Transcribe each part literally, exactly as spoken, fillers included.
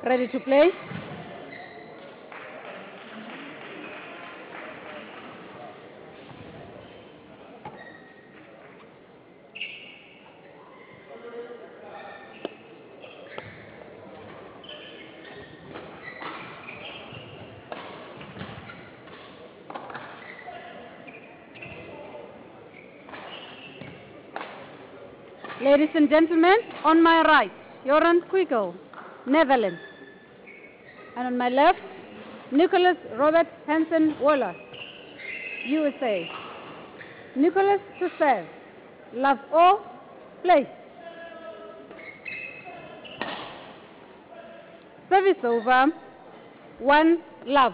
Ready to play? Ladies and gentlemen, on my right, Joran Quikel, Netherlands. And on my left, Nicholas Robert Hansen Wallace, U S A. Nicholas to serve. Love all, play. Service over, one love.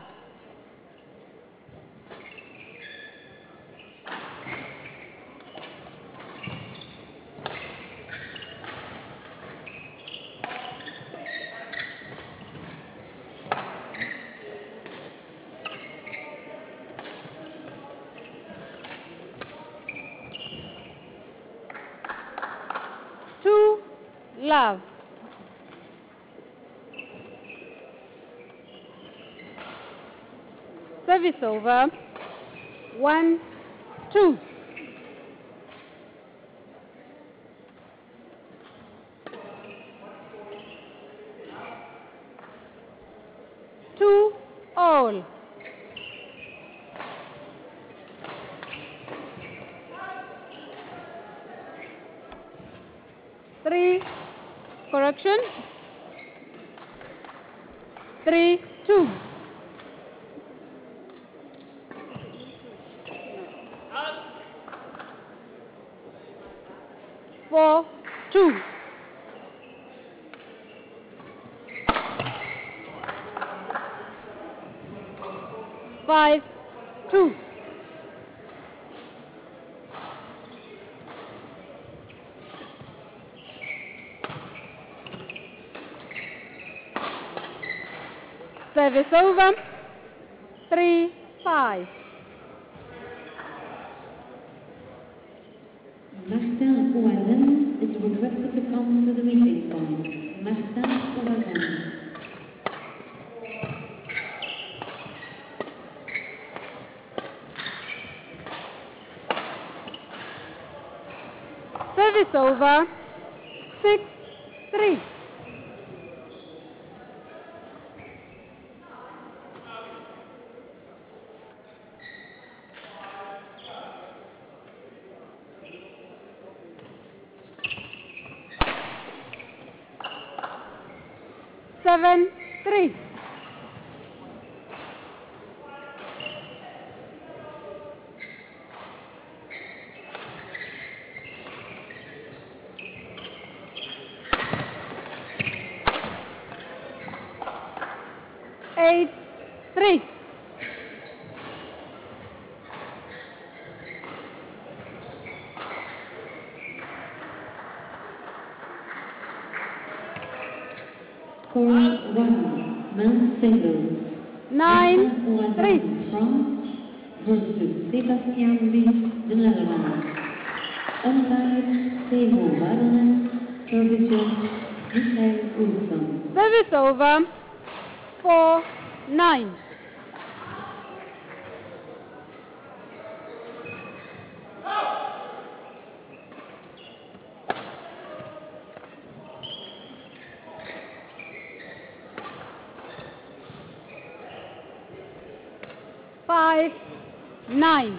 Two love. Service over, one, two. Two all. Three, correction. Three, two. Four, two. Five, two. Service over, three, five. Martin Owen is requested to come to the meeting point. Martin Owen. Service over, six, three. Seven, three. Eight, three. Score one, men's singles. Nine, three. France versus Sebastian Ries, the Netherlands. Online, Theo Wadenes, services, Michael Olsson. Service over, four, nine. Five, nine.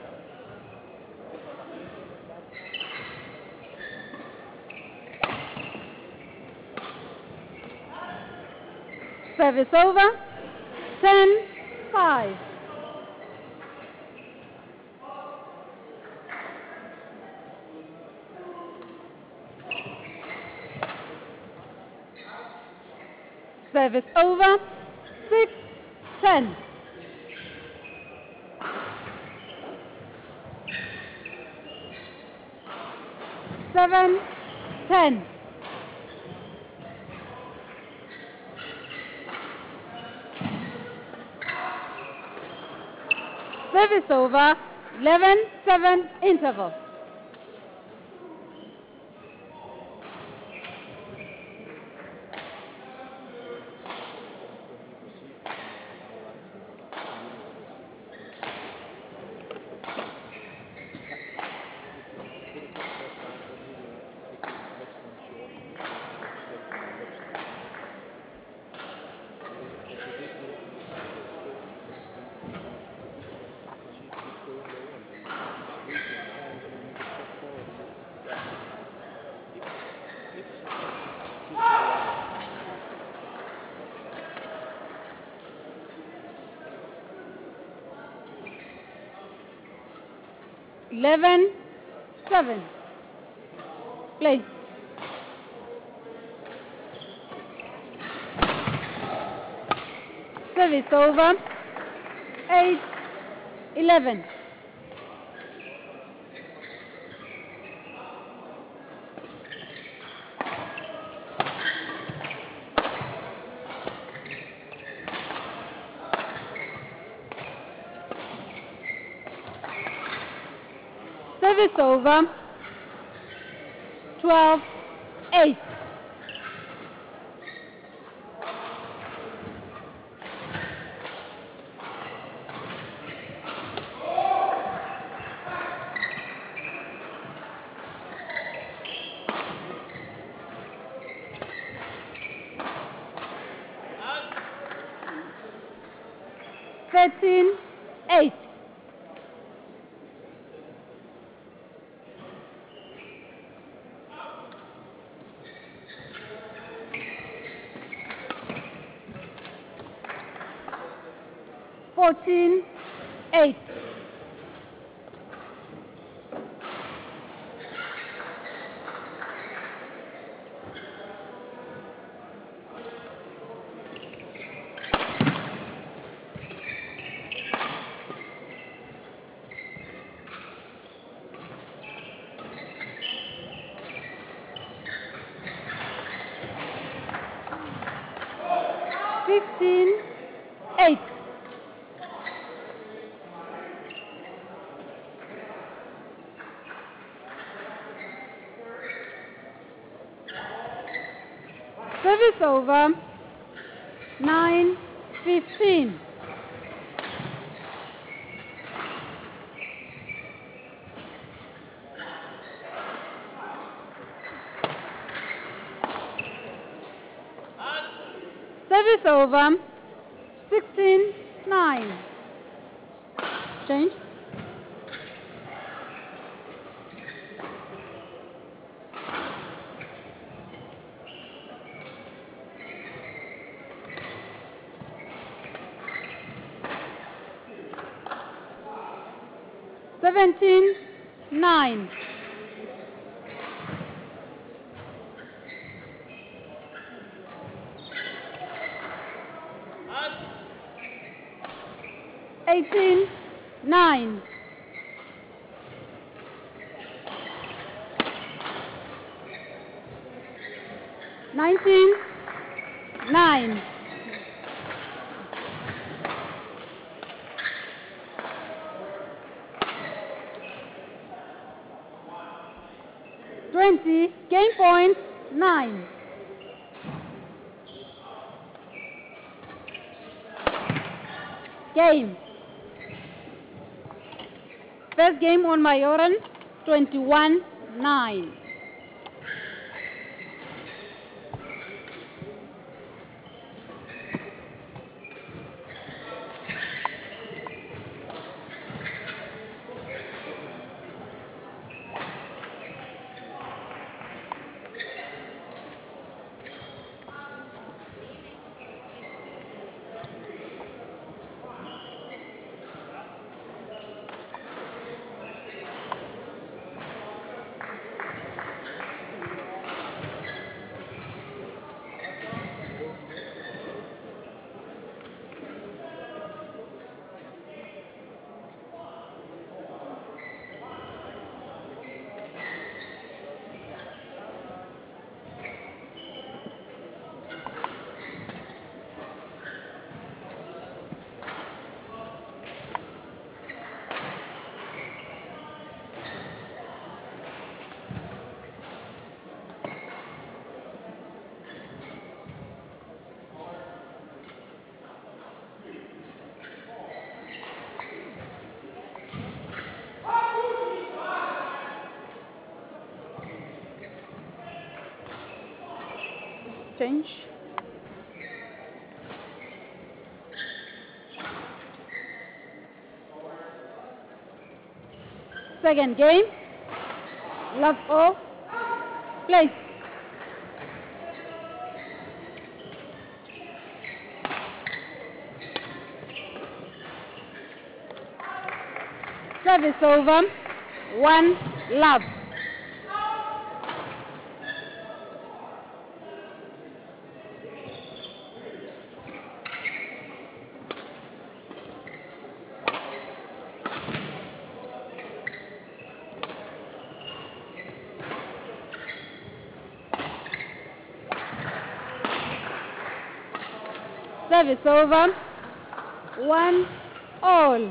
Service over, ten, five. Service over, six, ten. Seven, ten. Service over, eleven, seven, interval. eleven seven. Play. Service over. eight eleven. Service over. twelve eight. thirteen eight. fourteen eight. fifteen eight. Service over. nine fifteen. Service over. sixteen nine. Change. seventeen nine. eighteen nine. nineteen nine. twenty, game point, nine. Game. First game on Majoran, twenty-one nine. Change. Second game. Love off. Play. Service over. one, love. Service over. One, all.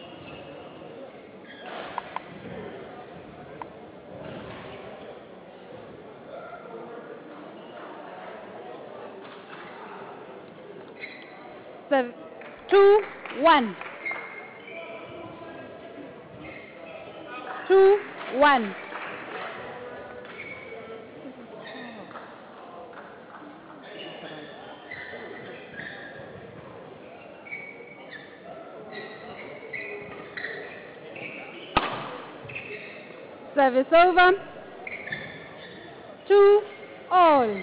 Seven, two, one. Two, one. Service over. Two, all.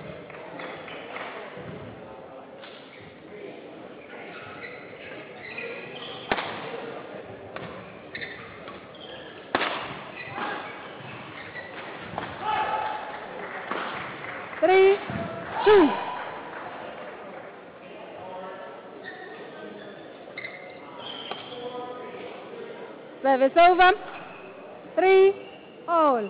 Three, two. Service over. Three, all.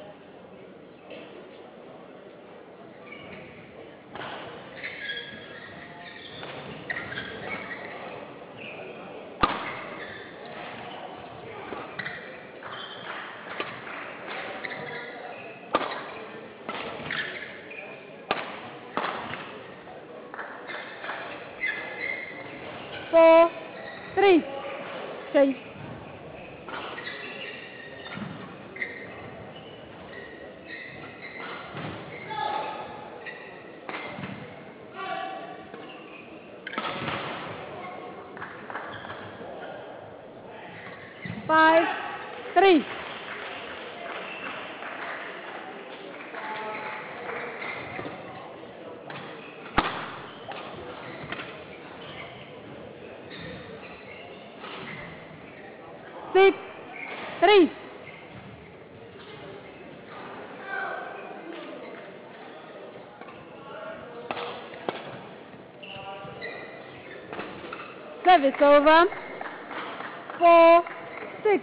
Four, three. Change. Five, three. Six, three. Service over. Four, six.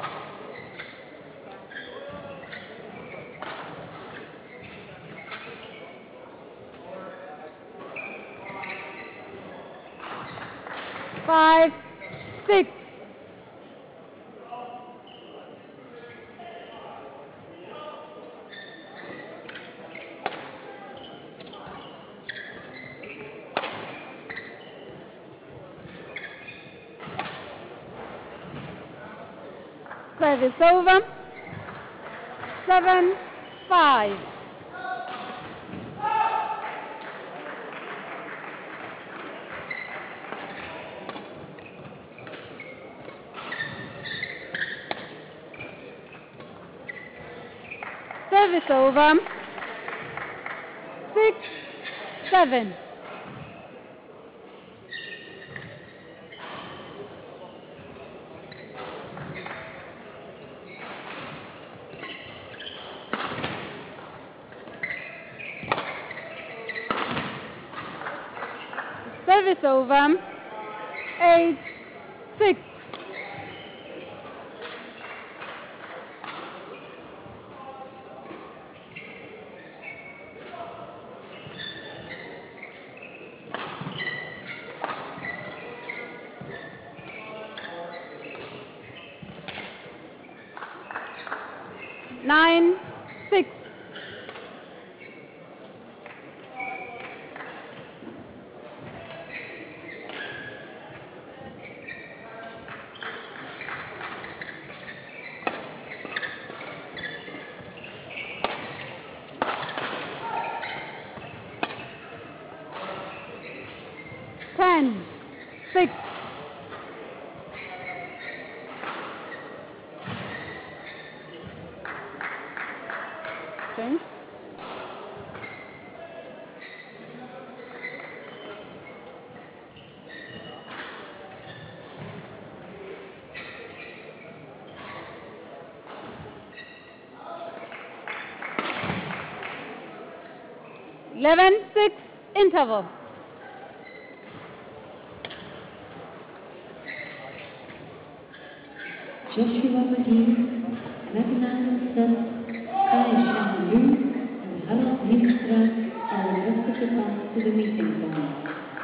Five, six. Service over. Seven, five. Service over. Six, seven. Service over. Eight, six. Nine, six. Ten, six. Change. eleven six interval. Joshua McGee, Ragnar Seth, Kai Shan-Yu, and Harald Hinstra are requested to come to the meeting point.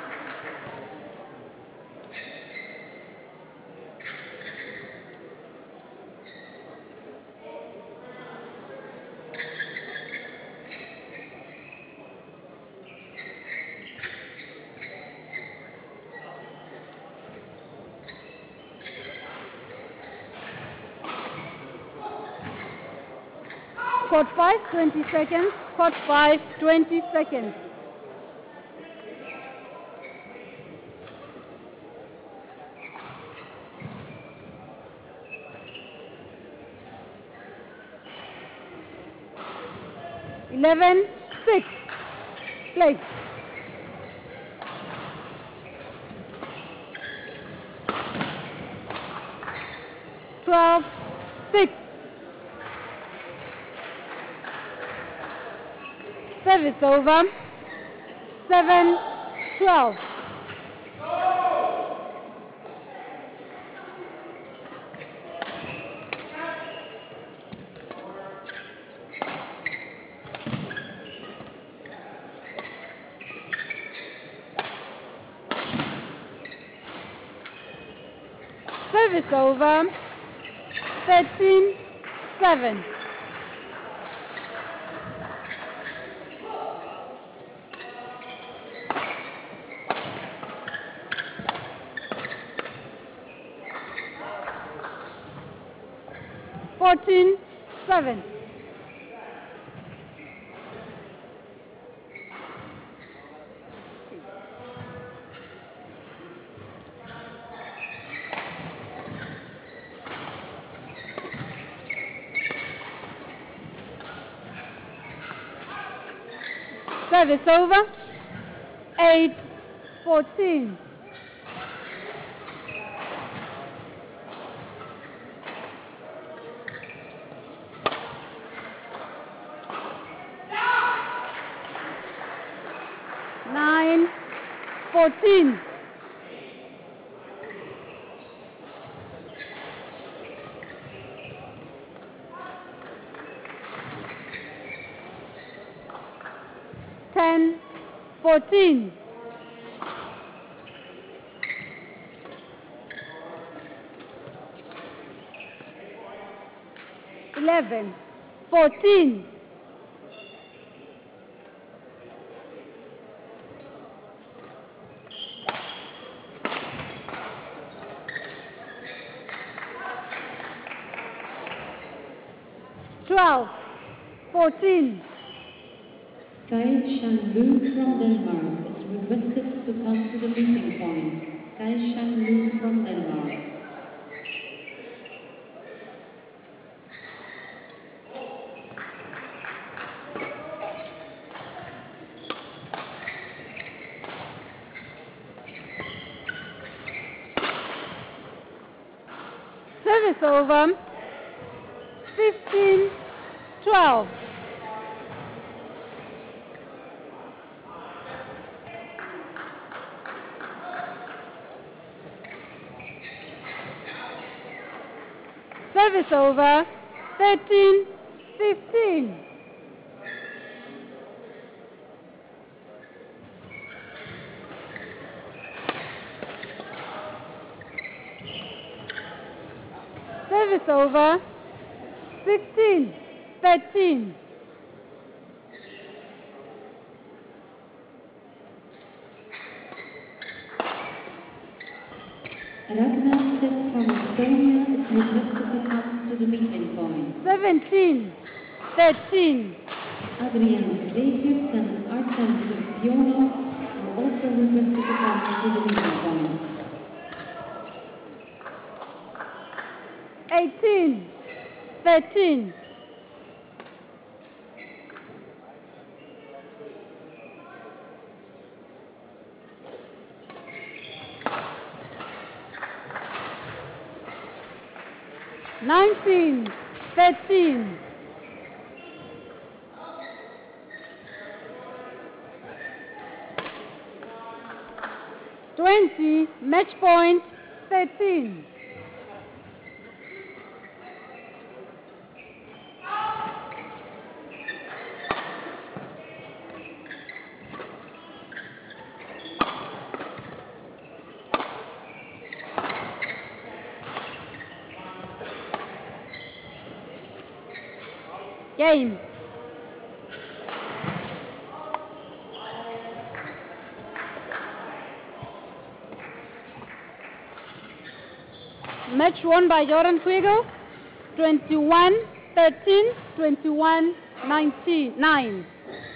Court five, twenty seconds. Court five, twenty seconds. eleven six. Play. twelve six. Service over. seven twelve. Service over. thirteen seven. fourteen seven. Service over. eight fourteen. nine fourteen. ten fourteen. eleven fourteen. twelve fourteen. Kai Shan-Yu from Denmark is requested to come to the meeting point. Kai Shan-Yu from Denmark. Service over. fifteen twelve. Service over. thirteen fifteen. Service over. sixteen thirteen. Ragnar Seth from Estonia is requested to come to the meeting point. seventeen thirteen. Adrian Regius and Artem Pionov are also requested to come to the meeting point. eighteen thirteen. nineteen thirteen. twenty, match point thirteen. Game. Match won by Joran Quigo, twenty-one thirteen, twenty-one nineteen, nine.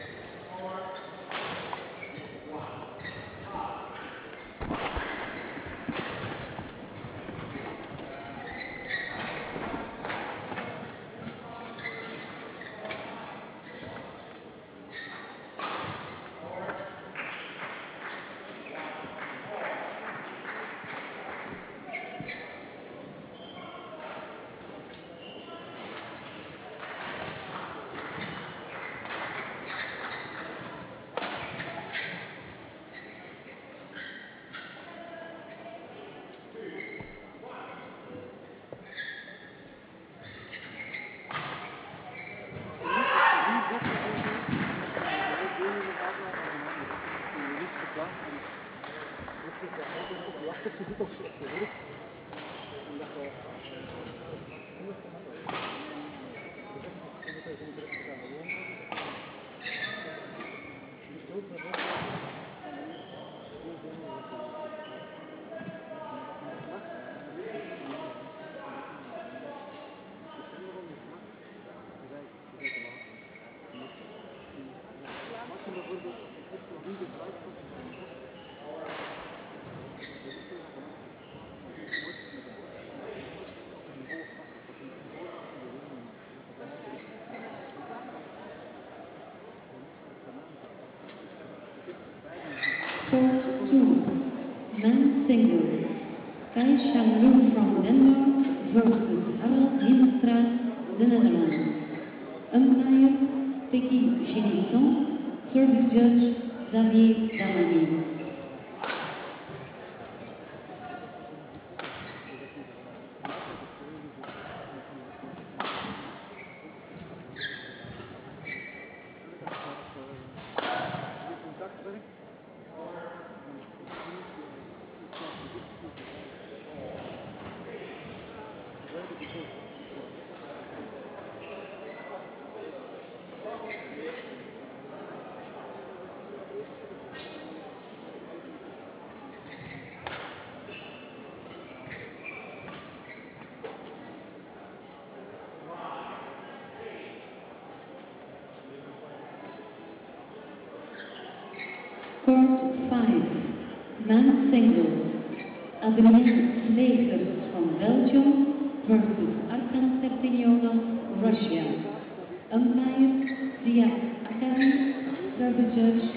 Court two, men's singles. Kai Shang-Lu from Denmark versus Harold Hiemstra, the Netherlands. Umpire Peggy Gilisson, service judge Xavier Damani. Court five, men's singles. Adrien Slegers from Belgium versus Arkan Serpinionos, Russia. Umpire Ziad Akari, service judge